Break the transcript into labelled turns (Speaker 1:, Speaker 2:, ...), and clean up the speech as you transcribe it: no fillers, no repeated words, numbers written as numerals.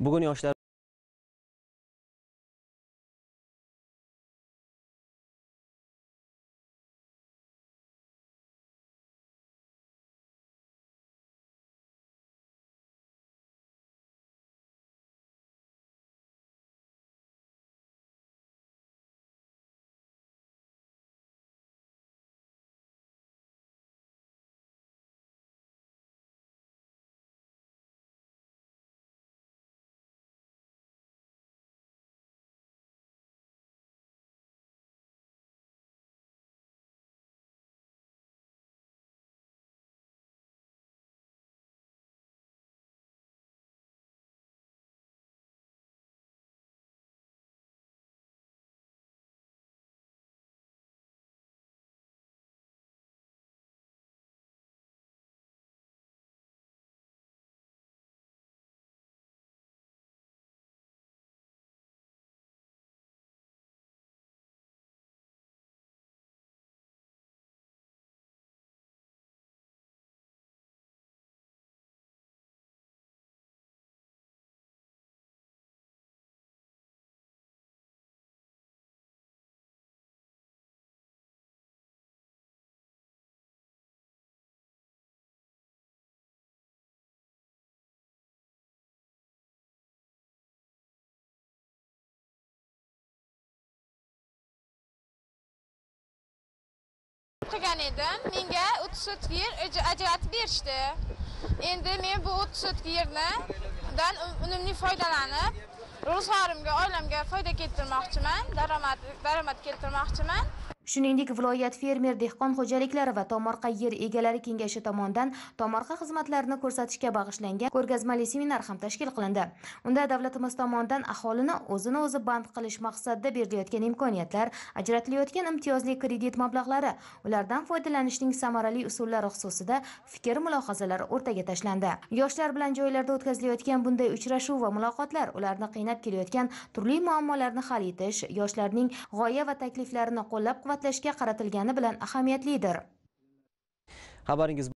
Speaker 1: Bugun yoshlar
Speaker 2: qilgan edim. Menga 30 yer ajratib berishdi. Endi men bu 30 yerdan unumli foydalanib, ro'zg'orimga, oilamga foyda keltirmoqchiman, daromad keltirmoqchiman.
Speaker 3: Shuningdek, viloyat fermer dehqon xo'jaliklari va tomorqa yer egalari kengashi tomonidan tomorqa xizmatlarini ko'rsatishga bag'ishlangan ko'rgazmali seminar ham tashkil qilindi. Unda davlatimiz tomonidan aholini o'zini o'zi band qilish maqsadida berilayotgan imkoniyatlar, ajratilayotgan imtiyozli kredit mablag'lari, ulardan foydalanishning samarali usullari xususida fikr-mulohazalar o'rtaga tashlandi. Yoshlar bilan joylarda o'tkazilayotgan bunday uchrashuv va muloqotlar ularni qiynab kelayotgan turli muammolarni hal etish, yoshlarning g'oya va takliflarini qo'llab-quvvatlashga qaratilgani bilan ahamiyatlidir.
Speaker 1: xabaringiz